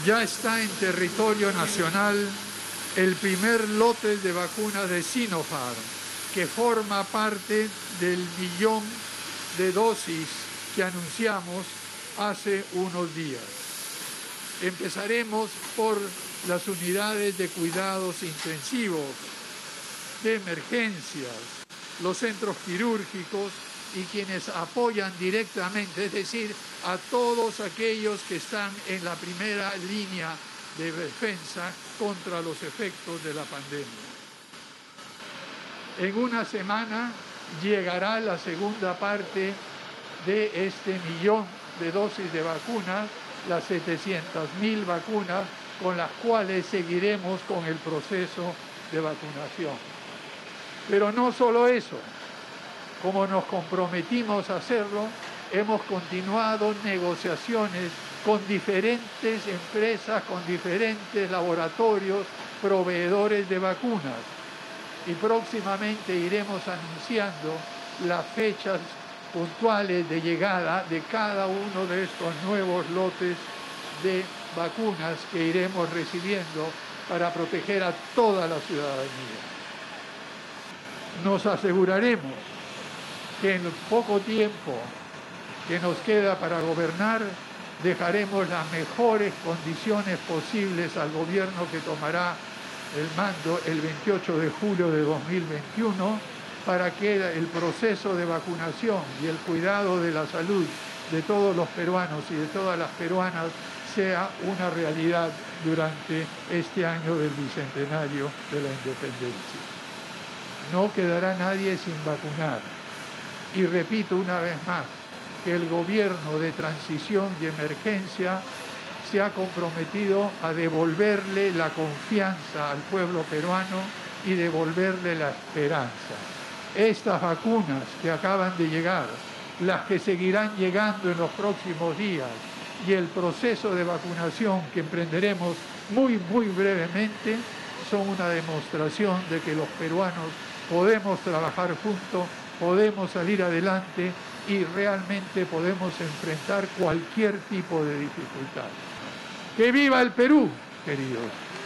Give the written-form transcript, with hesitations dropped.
Ya está en territorio nacional el primer lote de vacunas de Sinopharm, que forma parte del 1.000.000 de dosis que anunciamos hace unos días. Empezaremos por las unidades de cuidados intensivos, de emergencias, los centros quirúrgicos y quienes apoyan directamente, es decir, a todos aquellos que están en la primera línea de defensa contra los efectos de la pandemia. En una semana llegará la segunda parte de este 1.000.000 de dosis de vacunas, las 700.000 vacunas con las cuales seguiremos con el proceso de vacunación. Pero no solo eso, como nos comprometimos a hacerlo, hemos continuado negociaciones con diferentes empresas, con diferentes laboratorios, proveedores de vacunas. Y próximamente iremos anunciando las fechas puntuales de llegada de cada uno de estos nuevos lotes de vacunas que iremos recibiendo para proteger a toda la ciudadanía. Nos aseguraremos que en el poco tiempo que nos queda para gobernar, dejaremos las mejores condiciones posibles al gobierno que tomará el mando el 28 de julio de 2021 para que el proceso de vacunación y el cuidado de la salud de todos los peruanos y de todas las peruanas sea una realidad durante este año del bicentenario de la independencia. No quedará nadie sin vacunar. Y repito una vez más que el gobierno de transición y emergencia se ha comprometido a devolverle la confianza al pueblo peruano y devolverle la esperanza. Estas vacunas que acaban de llegar, las que seguirán llegando en los próximos días y el proceso de vacunación que emprenderemos muy brevemente son una demostración de que los peruanos podemos trabajar juntos, podemos salir adelante y realmente podemos enfrentar cualquier tipo de dificultad. ¡Que viva el Perú, queridos!